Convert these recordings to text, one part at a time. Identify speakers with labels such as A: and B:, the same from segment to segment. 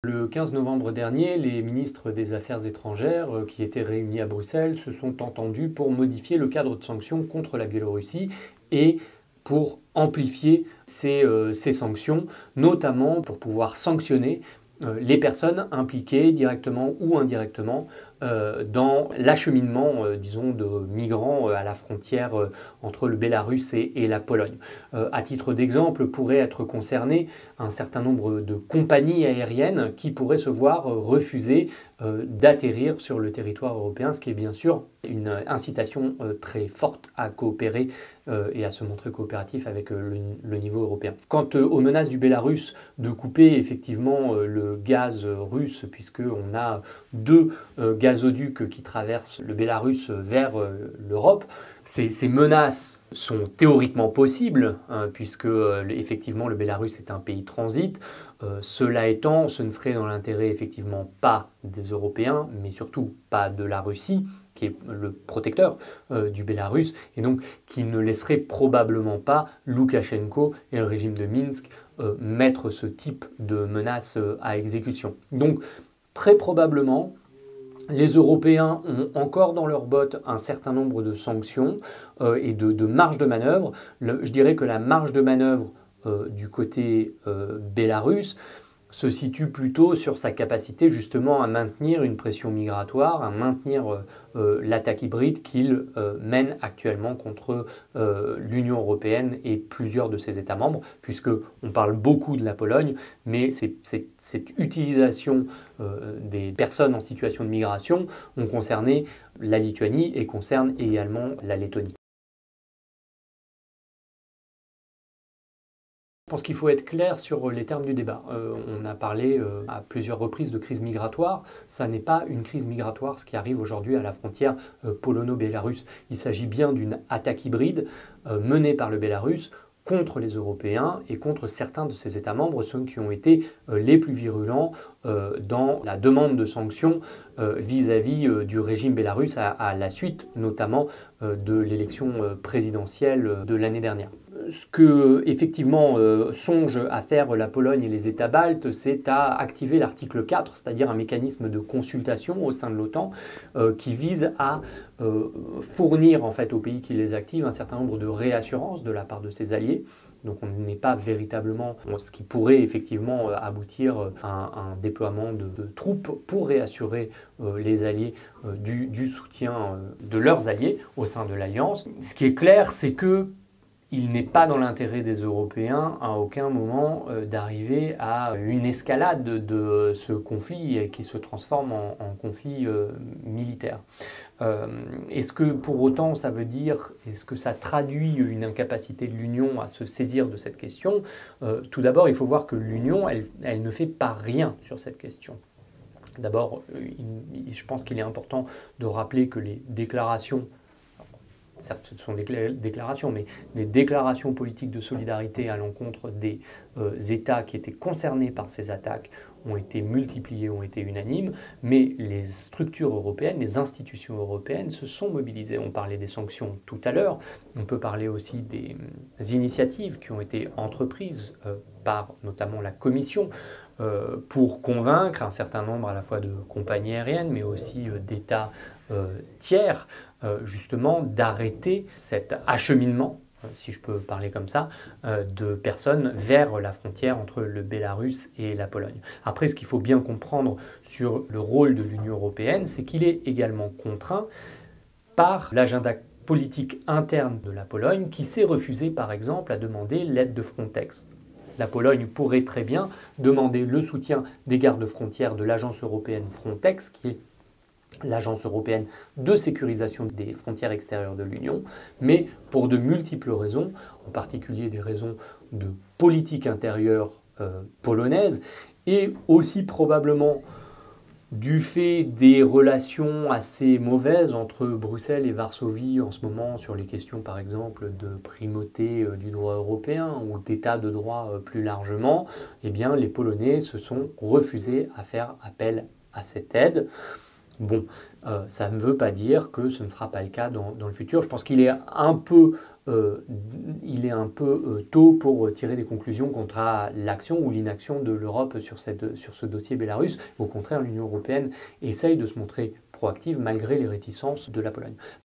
A: Le 15 novembre dernier, les ministres des Affaires étrangères qui étaient réunis à Bruxelles se sont entendus pour modifier le cadre de sanctions contre la Biélorussie et pour amplifier ces sanctions, notamment pour pouvoir sanctionner les personnes impliquées directement ou indirectement dans l'acheminement, disons, de migrants à la frontière entre le Bélarus et la Pologne. À titre d'exemple, pourraient être concernées un certain nombre de compagnies aériennes qui pourraient se voir refuser d'atterrir sur le territoire européen, ce qui est bien sûr une incitation très forte à coopérer et à se montrer coopératif avec le niveau européen. Quant aux menaces du Bélarus de couper effectivement le gaz russe, puisqu'on a deux gazoducs qui traversent le Bélarus vers l'Europe, ces menaces sont théoriquement possibles, hein, puisque effectivement le Bélarus est un pays transit. Cela étant, ce ne serait dans l'intérêt effectivement pas des Européens, mais surtout pas de la Russie, qui est le protecteur du Bélarus, et donc qui ne laisserait probablement pas Loukachenko et le régime de Minsk mettre ce type de menace à exécution. Donc très probablement, les Européens ont encore dans leurs bottes un certain nombre de sanctions et de marge de manœuvre. Je dirais que la marge de manœuvre du côté bélarusse se situe plutôt sur sa capacité justement à maintenir une pression migratoire, à maintenir l'attaque hybride qu'il mène actuellement contre l'Union européenne et plusieurs de ses États membres, puisqu'on parle beaucoup de la Pologne, mais cette utilisation des personnes en situation de migration ont concerné la Lituanie et concerne également la Lettonie. Je pense qu'il faut être clair sur les termes du débat. On a parlé à plusieurs reprises de crise migratoire. Ça n'est pas une crise migratoire ce qui arrive aujourd'hui à la frontière polono-bélarusse. Il s'agit bien d'une attaque hybride menée par le Bélarus contre les Européens et contre certains de ses États membres, ceux qui ont été les plus virulents dans la demande de sanctions vis-à-vis du régime bélarusse à la suite notamment de l'élection présidentielle de l'année dernière. Ce que effectivement songe à faire la Pologne et les États baltes, c'est à activer l'article 4, c'est-à-dire un mécanisme de consultation au sein de l'OTAN qui vise à fournir en fait aux pays qui les activent un certain nombre de réassurances de la part de ses alliés. Donc on n'est pas véritablement ce qui pourrait effectivement aboutir à un déploiement de troupes pour réassurer les alliés du soutien de leurs alliés au sein de l'Alliance. Ce qui est clair, c'est que il n'est pas dans l'intérêt des Européens à aucun moment d'arriver à une escalade de ce conflit qui se transforme en conflit militaire. Est-ce que pour autant ça veut dire, est-ce que ça traduit une incapacité de l'Union à se saisir de cette question? Tout d'abord, il faut voir que l'Union, elle ne fait pas rien sur cette question. D'abord, je pense qu'il est important de rappeler que les déclarations, certes ce sont des déclarations, mais des déclarations politiques de solidarité à l'encontre des États qui étaient concernés par ces attaques ont été multipliées, ont été unanimes, mais les structures européennes, les institutions européennes se sont mobilisées. On parlait des sanctions tout à l'heure, on peut parler aussi des initiatives qui ont été entreprises par notamment la Commission pour convaincre un certain nombre à la fois de compagnies aériennes, mais aussi d'États tiers, justement d'arrêter cet acheminement, si je peux parler comme ça, de personnes vers la frontière entre le Bélarus et la Pologne. Après, ce qu'il faut bien comprendre sur le rôle de l'Union européenne, c'est qu'il est également contraint par l'agenda politique interne de la Pologne qui s'est refusé par exemple à demander l'aide de Frontex. La Pologne pourrait très bien demander le soutien des gardes-frontières de l'agence européenne Frontex, qui est l'agence européenne de sécurisation des frontières extérieures de l'Union, mais pour de multiples raisons, en particulier des raisons de politique intérieure polonaise, et aussi probablement du fait des relations assez mauvaises entre Bruxelles et Varsovie en ce moment sur les questions par exemple de primauté du droit européen ou d'état de droit plus largement, eh bien les Polonais se sont refusés à faire appel à cette aide. Bon, ça ne veut pas dire que ce ne sera pas le cas dans le futur. Je pense qu'il est un peu il est un peu tôt pour tirer des conclusions quant à l'action ou l'inaction de l'Europe sur ce dossier bélarus. Au contraire, l'Union européenne essaye de se montrer proactive malgré les réticences de la Pologne.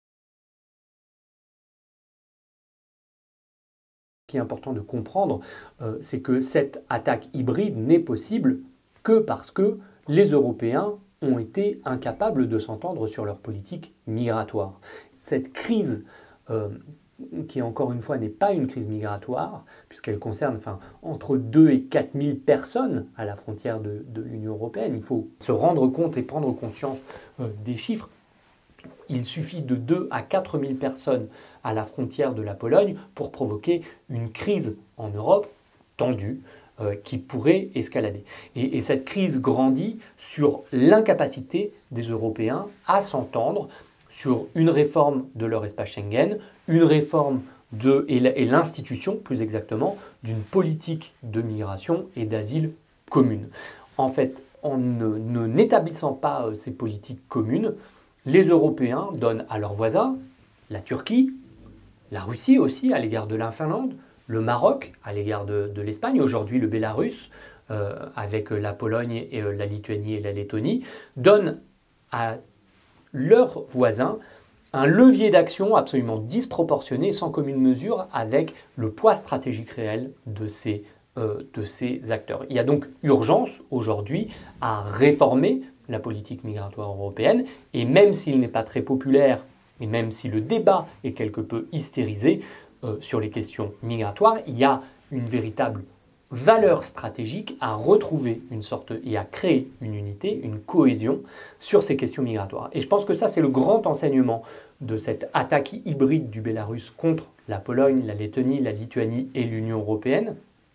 A: Ce qui est important de comprendre, c'est que cette attaque hybride n'est possible que parce que les Européens ont été incapables de s'entendre sur leur politique migratoire. Cette crise, qui encore une fois n'est pas une crise migratoire, puisqu'elle concerne entre 2 et 4 000 personnes à la frontière de l'Union européenne. Il faut se rendre compte et prendre conscience des chiffres. Il suffit de 2 à 4 000 personnes à la frontière de la Pologne pour provoquer une crise en Europe tendue qui pourrait escalader. Et cette crise grandit sur l'incapacité des Européens à s'entendre sur une réforme de leur espace Schengen, une réforme et l'institution, plus exactement, d'une politique de migration et d'asile commune. En fait, en n'établissant pas ces politiques communes, les Européens donnent à leurs voisins, la Turquie, la Russie aussi à l'égard de la Finlande, le Maroc à l'égard de l'Espagne, aujourd'hui le Bélarus, avec la Pologne, et la Lituanie et la Lettonie, donnent à leurs voisins un levier d'action absolument disproportionné et sans commune mesure avec le poids stratégique réel de ces acteurs. Il y a donc urgence aujourd'hui à réformer la politique migratoire européenne, et même s'il n'est pas très populaire, et même si le débat est quelque peu hystérisé sur les questions migratoires, il y a une véritable valeur stratégique à retrouver et à créer une unité, une cohésion sur ces questions migratoires. Et je pense que ça, c'est le grand enseignement de cette attaque hybride du Bélarus contre la Pologne, la Lettonie, la Lituanie et l'Union européenne.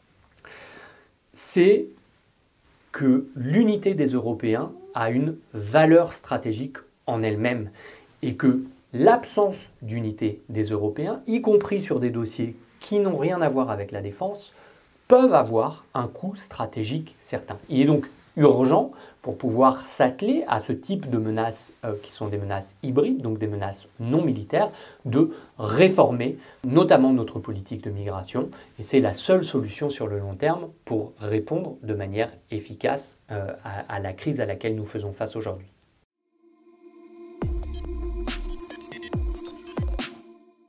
A: C'est que l'unité des Européens a une valeur stratégique en elle-même et que l'absence d'unité des Européens, y compris sur des dossiers qui n'ont rien à voir avec la défense, peuvent avoir un coût stratégique certain. Il est donc urgent, pour pouvoir s'atteler à ce type de menaces qui sont des menaces hybrides, donc des menaces non militaires, de réformer notamment notre politique de migration. Et c'est la seule solution sur le long terme pour répondre de manière efficace à la crise à laquelle nous faisons face aujourd'hui.